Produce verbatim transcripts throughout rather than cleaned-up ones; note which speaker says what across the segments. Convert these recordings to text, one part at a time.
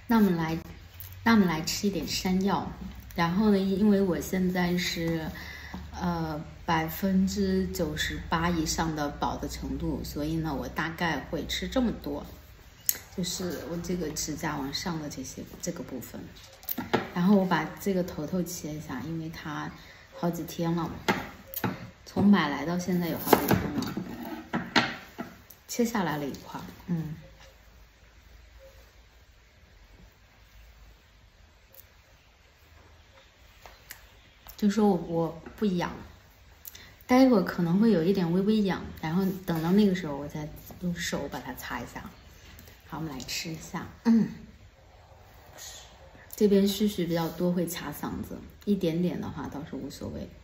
Speaker 1: 那我们来，那我们来吃一点山药。然后呢，因为我现在是，呃，百分之九十八以上的饱的程度，所以呢，我大概会吃这么多，就是我这个指甲往上的这些这个部分。然后我把这个头头切一下，因为它好几天了，从买来到现在有好几天了，切下来了一块，嗯。就说我我不痒，待会儿可能会有一点微微痒，然后等到那个时候我再用手把它擦一下。好，我们来吃一下。嗯，这边絮絮比较多，会卡嗓子，一点点的话倒是无所谓。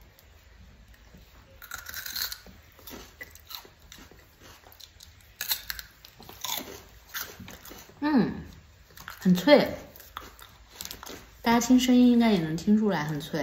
Speaker 1: 嗯，很脆，大家听声音应该也能听出来很脆。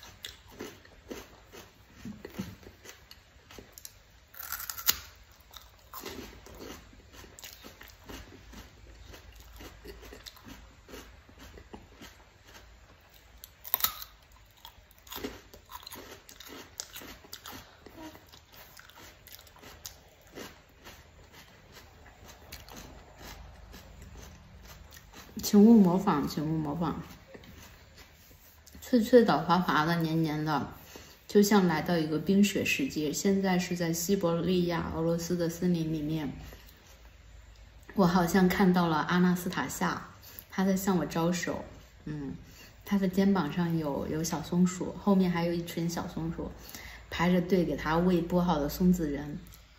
Speaker 1: 请勿模仿，请勿模仿。脆脆的、滑滑的、黏黏的，就像来到一个冰雪世界。现在是在西伯利亚俄罗斯的森林里面，我好像看到了阿纳斯塔夏，她在向我招手。嗯，她的肩膀上有有小松鼠，后面还有一群小松鼠排着队给她喂剥好的松子仁。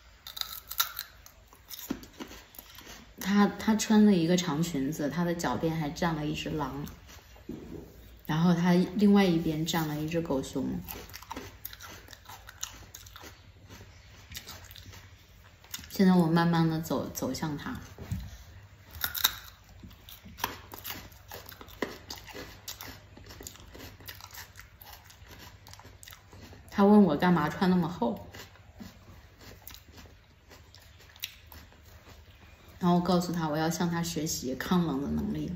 Speaker 1: 她她穿了一个长裙子，她的脚边还站了一只狼，然后她另外一边站了一只狗熊。现在我慢慢的走走向她，她问我干嘛穿那么厚。然后我告诉他，我要向他学习抗冷的能力。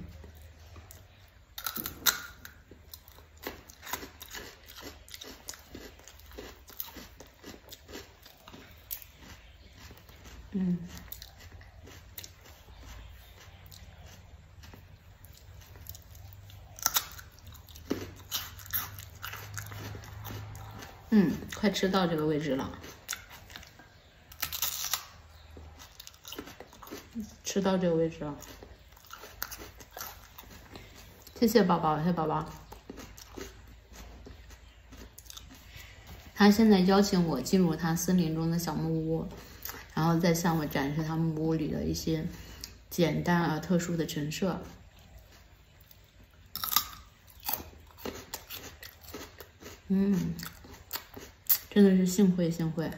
Speaker 1: 嗯，嗯，快吃到这个位置了。吃到这个位置了，谢谢宝宝，谢谢宝宝。他现在邀请我进入他森林中的小木屋，然后再向我展示他木屋里的一些简单而特殊的陈设。嗯，真的是幸会幸会。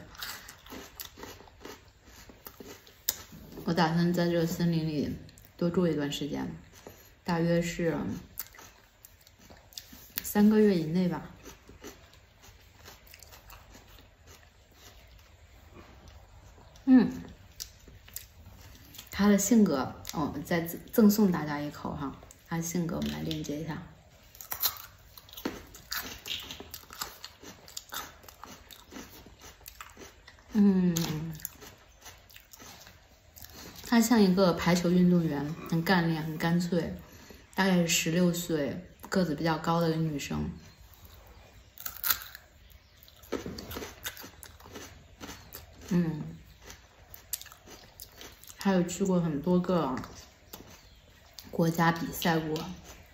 Speaker 1: 我打算在这个森林里多住一段时间，大约是三个月以内吧。嗯，他的性格，哦，再赠送大家一口哈，他的性格我们来链接一下。嗯。她像一个排球运动员，很干练，很干脆，大概是十六岁，个子比较高的一个女生。嗯，还有去过很多个国家比赛过。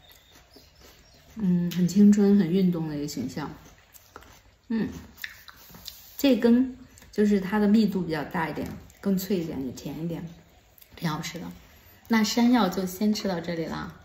Speaker 1: 嗯，很青春、很运动的一个形象。嗯，这根就是它的密度比较大一点，更脆一点，也甜一点。挺好吃的，那山药就先吃到这里啦。